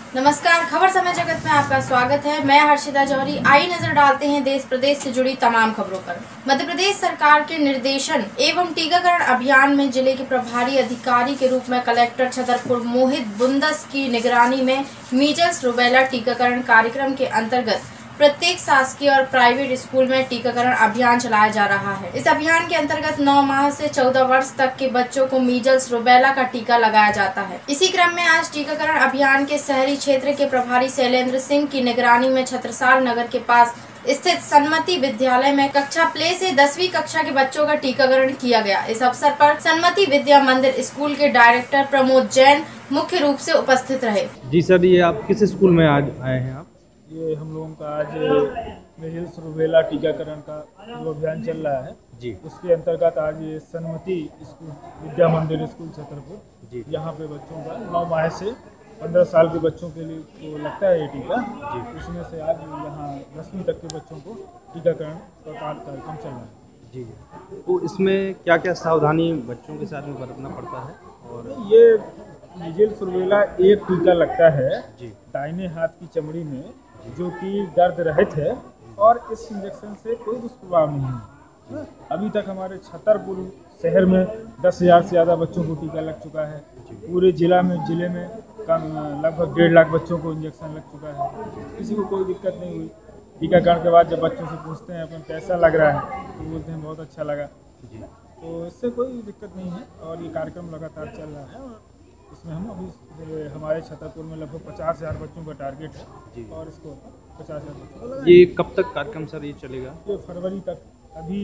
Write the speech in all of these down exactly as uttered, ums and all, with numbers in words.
नमस्कार, खबर समय जगत में आपका स्वागत है। मैं हर्षिता जौहरी। आई नजर डालते हैं देश प्रदेश से जुड़ी तमाम खबरों पर। मध्य प्रदेश सरकार के निर्देशन एवं टीकाकरण अभियान में जिले के प्रभारी अधिकारी के रूप में कलेक्टर छतरपुर मोहित बुंदस की निगरानी में मीजल्स रूबेला टीकाकरण कार्यक्रम के अंतर्गत प्रत्येक शासकीय और प्राइवेट स्कूल में टीकाकरण अभियान चलाया जा रहा है। इस अभियान के अंतर्गत नौ माह से चौदह वर्ष तक के बच्चों को मीजल्स रूबेला का टीका लगाया जाता है। इसी क्रम में आज टीकाकरण अभियान के शहरी क्षेत्र के प्रभारी शैलेंद्र सिंह की निगरानी में छत्रसाल नगर के पास स्थित सन्मति विद्यालय में कक्षा प्ले से दसवीं कक्षा के बच्चों का टीकाकरण किया गया। इस अवसर पर सन्मति विद्या मंदिर स्कूल के डायरेक्टर प्रमोद जैन मुख्य रूप से उपस्थित रहे। जी सर, ये आप किस स्कूल में आज आए हैं? आप ये हम लोगों का आज मीजल्स रूबेला टीकाकरण का जो अभियान चल रहा है जी, उसके अंतर्गत आज ये सन्मति स्कूल विद्या मंदिर स्कूल छतरपुर जी, यहाँ पे बच्चों का नौ माह से पंद्रह साल के बच्चों के लिए तो लगता है ये टीका जी। उसमें से आज यहाँ दसवीं तक के बच्चों को टीकाकरण का कार्यक्रम चल रहा है जी। तो इसमें क्या क्या सावधानी बच्चों के साथ में बरतना पड़ता है? और ये मीजल्स रूबेला एक टीका लगता है जी दाहिने हाथ की चमड़ी में, जो कि दर्द रहित है और इस इंजेक्शन से कोई दुष्प्रभाव नहीं है। अभी तक हमारे छतरपुर शहर में दस हजार से ज़्यादा बच्चों को टीका लग चुका है। पूरे जिला में जिले में कम लगभग डेढ़ लाख बच्चों को इंजेक्शन लग चुका है। किसी को कोई दिक्कत नहीं हुई। टीकाकरण के बाद जब बच्चों से पूछते हैं अपन कैसा लग रहा है तो बोलते हैं बहुत अच्छा लगा जी। तो इससे कोई दिक्कत नहीं है और ये कार्यक्रम लगातार चल रहा है और इसमें हम अभी हमारे छतरपुर में लगभग पचास हजार बच्चों का टारगेट है जी। और इसको पचास हजार बच्चों ये कब तक कार्यक्रम सर ये चलेगा? ये फरवरी तक, अभी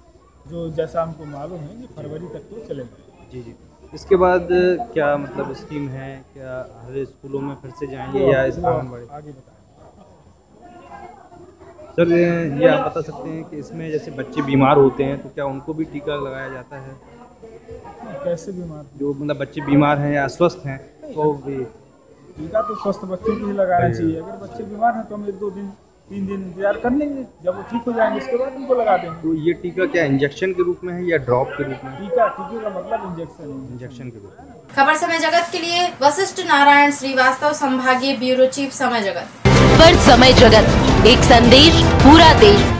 जो जैसा हमको मालूम है ये फरवरी तक तो चलेगा जी जी। इसके बाद क्या मतलब स्कीम है, क्या हर स्कूलों में फिर से जाएंगे या इस आगे बताएं सर? ये आप बता सकते हैं कि इसमें जैसे बच्चे बीमार होते हैं तो क्या उनको भी टीका लगाया जाता है? कैसे बीमार? जो मतलब बच्चे बीमार हैं या अस्वस्थ हैं तो भी टीका तो स्वस्थ बच्चों को ही लगाना चाहिए। अगर बच्चे बीमार हैं तो हम एक दो दिन तीन दिन इंतजार कर लेंगे, जब वो ठीक हो जाएंगे उसके बाद उनको लगा देंगे। तो ये टीका क्या इंजेक्शन के रूप में है या ड्रॉप के रूप में? टीका टीके का मतलब इंजेक्शन है, इंजेक्शन के रूप में। खबर समय जगत के लिए वशिष्ठ नारायण श्रीवास्तव, संभागीय ब्यूरो चीफ समय जगत। खबर समय जगत, एक संदेश पूरा देश।